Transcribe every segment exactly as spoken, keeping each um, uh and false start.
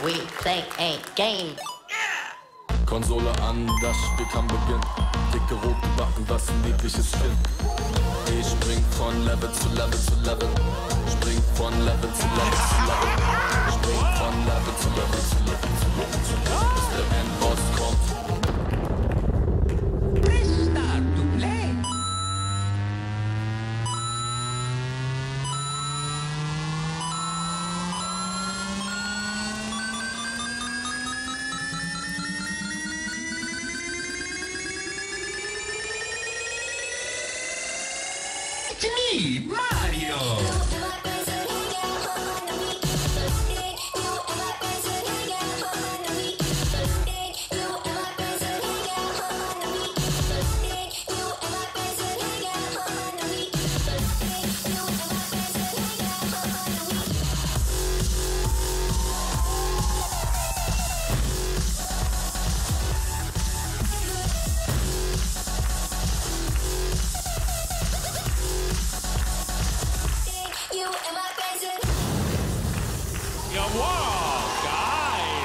we play a game. Konsole an, das Spiel kann beginnen. Dicke rote Backen, was ein niedliches Kind. Ich spring von Level zu Level zu Level. Spring von Level zu Level zu Level. Spring von Level zu Level zu Level zu Level zu Level, bis der Endboss kommt. Press start to play. It's me, Mario! Jawohl, geil!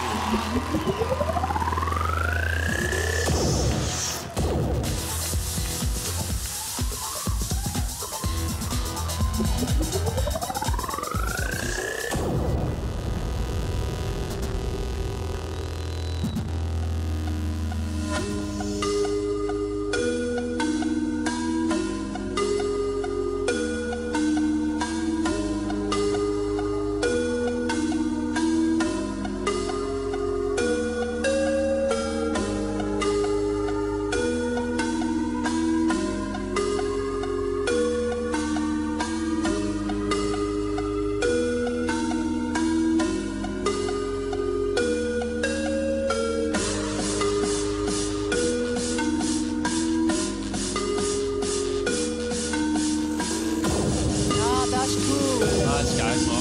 Das ist cool. Ah, das ist geil gemacht.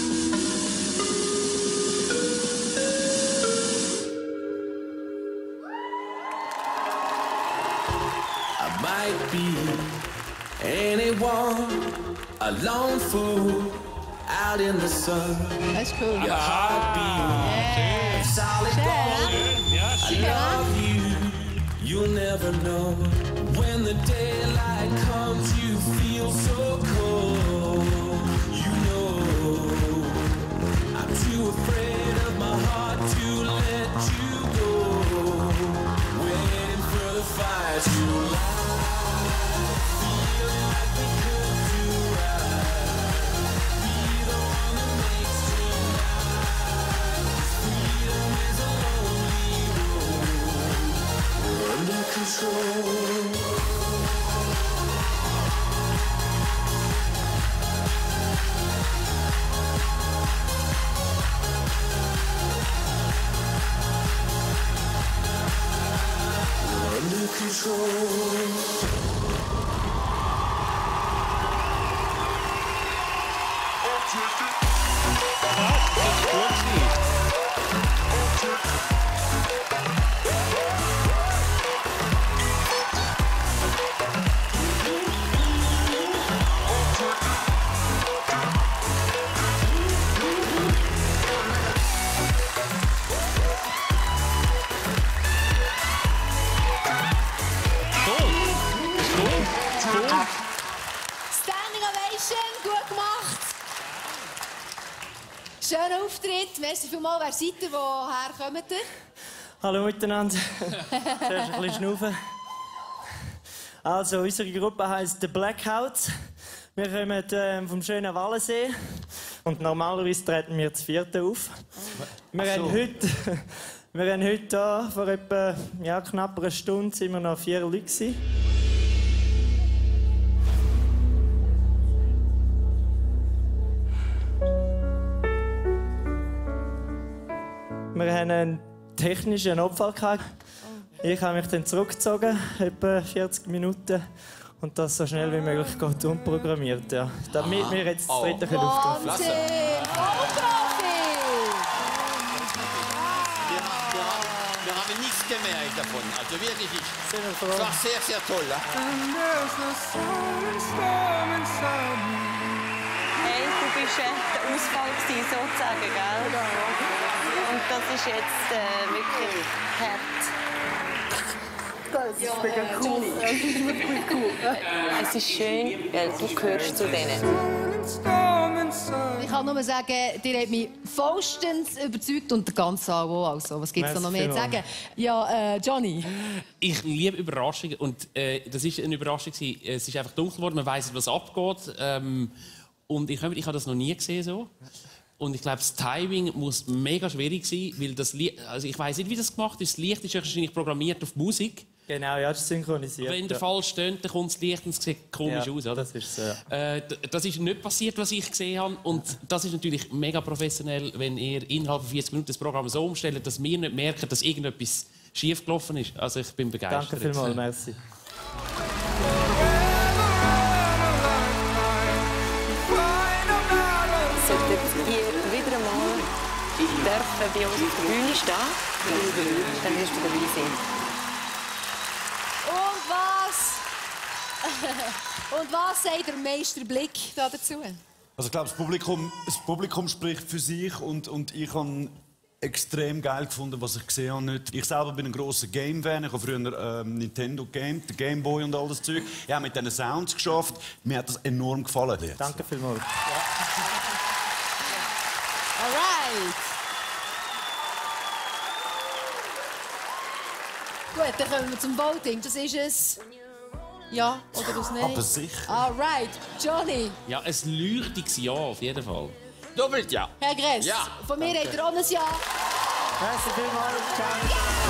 I might be anyone, a lone fool out in the sun. Das ist cool. Your heartbeat, solid gold. Schön, ja, I schön. love you, you'll never know. When the daylight comes, you feel so cold. You know, I'm too afraid of my heart to let you go. Waiting for the fire to light, feeling like we could do right. Be the one that makes tonight. Freedom is a lonely road. We're under control. Under control. Das ist gut gewesen. Standing Ovation, gut gemacht. Schöner Auftritt. Merci vielmals. Wer seid ihr? Woher kommt ihr? Hallo miteinander. Zuerst ein bisschen schnaufen. Also, unsere Gruppe heisst The Blackouts. Wir kommen ähm, vom schönen Wallensee. Und normalerweise treten wir zu vierten auf. Wir so. haben heute, wir haben heute hier, vor etwa ja, knapp einer Stunde, sind wir noch vier Leute gewesen. Wir haben einen technischen Notfall gehabt. Ich habe mich dann zurückgezogen, etwa vierzig Minuten. Und das so schnell wie möglich geht umprogrammiert. Ja. Damit wir jetzt das dritte können auftreten. Wahnsinn! Vollprofi! Wir, wir, haben, wir haben nichts gemerkt davon. Also wirklich nicht. Sind wir Es froh. war sehr, sehr toll. Ja? Hey, du bist äh, der Ausfall gewesen, sozusagen, gell? Und das ist jetzt äh, wirklich hart. Das ist mega cool. Das ist wirklich cool. Es ist schön, weil du gehörst zu denen. Ich kann nur sagen, ihr habt mich vollstens überzeugt und der ganze Saal auch. Also, was gibt es da noch mehr zu sagen? Ja, äh, Johnny. Ich liebe Überraschungen und äh, das war eine Überraschung. Es ist einfach dunkel geworden, man weiss nicht, was abgeht. Ähm, und ich, ich habe das noch nie gesehen so. Und ich glaube, das Timing muss mega schwierig sein, weil das Licht, also ich weiss nicht, wie das gemacht ist. Das Licht ist wahrscheinlich programmiert auf die Musik. Genau, ja, das ist synchronisiert. Wenn der ja. Fall stöhnt, dann kommt das Licht und es sieht komisch ja, aus. Oder? Das ist so, ja. äh, das ist nicht passiert, was ich gesehen habe. Und das ist natürlich mega professionell, wenn ihr innerhalb von vierzig Minuten das Programm so umstellt, dass wir nicht merken, dass irgendetwas schief gelaufen ist. Also ich bin begeistert. Danke vielmals, merci. Solltet ihr wieder einmal dürfen bei uns auf der Bühne stehen, dann wirst du dabei sein. Und was? Und was sagt der Meisterblick da dazu? Also ich glaube, das Publikum, das Publikum spricht für sich und, und ich habe extrem geil gefunden, was ich gesehen habe. Nicht. Ich selber bin ein grosser Game-Fan. Ich habe früher ähm, Nintendo Game, den Game Boy und all das Zeug. Ich habe mit diesen Sounds geschafft. Mir hat das enorm gefallen. Jetzt. Danke vielmals. Ja. Alright. Gut, dann kommen wir zum Voting. Das ist es. Ja oder das nicht? Aber sicher. Alright, Johnny. Ja, ein leuchtiges Ja auf jeden Fall. Doppelt ja. Herr Gress, Ja. von mir habt ihr auch ein Ja. Merci vielmals. Ciao.